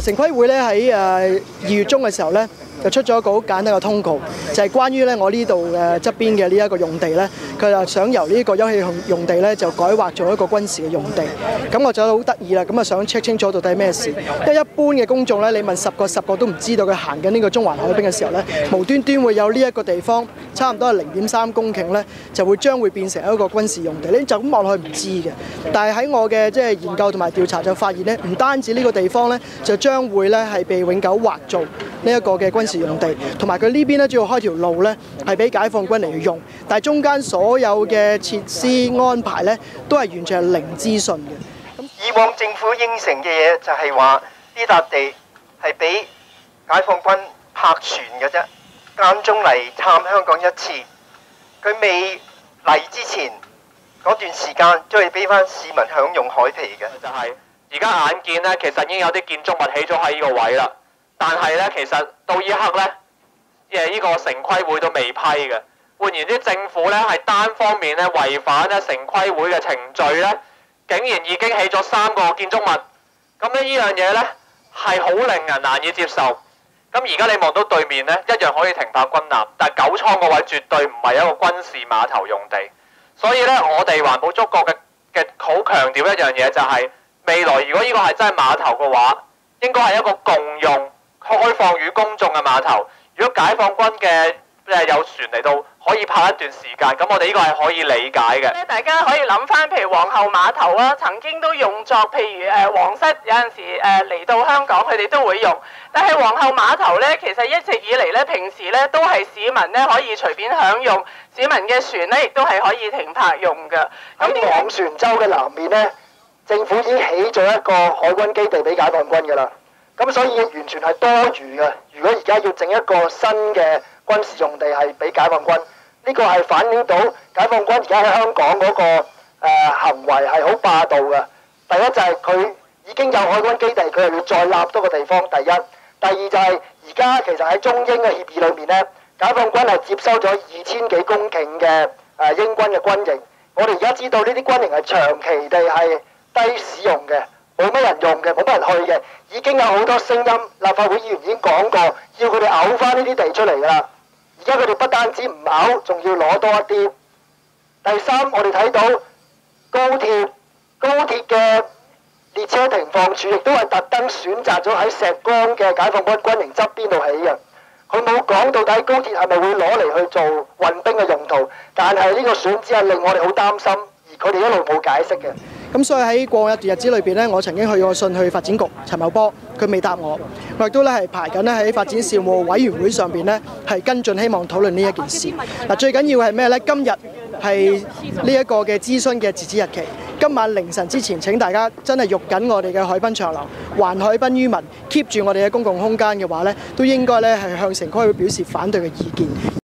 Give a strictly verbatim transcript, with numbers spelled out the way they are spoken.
城規會咧喺誒二月中嘅時候咧，就出咗一個好簡單嘅通告，就係關於咧我呢度嘅側邊嘅呢一個用地咧，佢就想由呢個休憩用地咧就改劃做一個軍事嘅用地。咁我就好得意啦，咁啊想 check 清楚到底咩事。因為一般嘅公眾咧，你問十個十個都唔知道佢行緊呢個中環海濱嘅時候咧，無端端會有呢一個地方，差唔多係零點三公頃咧，就會將會變成一個軍事用地。你就咁望落去唔知嘅，但係喺我嘅即係研究同埋調查就發現咧，唔單止呢個地方咧，就將會咧係被永久劃做呢一個嘅軍事用地，同埋佢呢邊咧主要開條路咧係俾解放軍嚟用，但係中間所有嘅設施安排咧都係完全係零資訊嘅。 以往政府應承嘅嘢就係話呢笪地係俾解放軍泊船嘅啫，間中嚟探香港一次。佢未嚟之前嗰段時間都係俾翻市民享用海皮嘅。 就係而家眼見咧，其實已經有啲建築物起咗喺呢個位啦。但係咧，其實到呢一刻咧，誒呢個城規會都未批嘅。換言之，政府咧係單方面咧違反咧城規會嘅程序咧，竟然已經起咗三個建築物。咁咧呢樣嘢咧係好令人難以接受。咁而家你望到對面咧，一樣可以停泊軍艦，但係九倉個位絕對唔係一個軍事碼頭用地。所以咧，我哋環保觸覺嘅嘅好強調一樣嘢，就係未來如果呢個係真係碼頭嘅話，應該係一個共用、開放與公眾嘅碼頭。如果解放軍嘅誒有船嚟到，可以泊一段時間，咁我哋呢個係可以理解嘅。 大家可以諗翻，譬如皇后碼頭啊，曾經都用作譬如誒皇室有陣時誒嚟到香港，佢哋都會用。但係皇后碼頭咧，其實一直以嚟咧，平時咧都係市民咧可以隨便享用，市民嘅船咧亦都係可以停泊用嘅。 喺昂船洲嘅南面咧，政府已經起咗一個海軍基地俾解放軍㗎啦。咁所以完全係多餘嘅。如果而家要整一個新嘅軍事用地係俾解放軍，呢個係反映到解放軍而家喺香港嗰個誒行為係好霸道嘅。第一就係佢已經有海軍基地，佢又要再立多個地方。第一，第二就係而家其實喺中英嘅協議裏面呢，解放軍係接收咗二千幾公頃嘅誒英軍嘅軍營。我哋而家知道呢啲軍營係長期地係低使用嘅。冇乜人用嘅，冇乜人去嘅，已經有好多聲音，立法會議員已經講過，要佢哋嘔翻呢啲地出嚟㗎啦。而家佢哋不單止唔嘔，仲要攞多一啲。第三，我哋睇到高鐵，高鐵嘅列車停放處亦都係特登選擇咗喺石崗嘅解放軍軍營側邊度起嘅。佢冇講到底高鐵係咪會攞嚟去做運兵嘅用途，但係呢個選址係令我哋好擔心，而佢哋一路冇解釋嘅。 咁所以喺過一段日子裏邊咧，我曾經去過信去發展局陳茂波，佢未答我，我亦都咧係排緊咧喺發展事務委員會上邊咧係跟進，希望討論呢一件事。嗱，最緊要係咩咧？今日係呢一個嘅諮詢嘅截止日期，今晚凌晨之前請大家真係喐緊我哋嘅海濱長廊，還海濱於民 ，keep 住我哋嘅公共空間嘅話咧，都應該咧係向城規會表示反對嘅意見。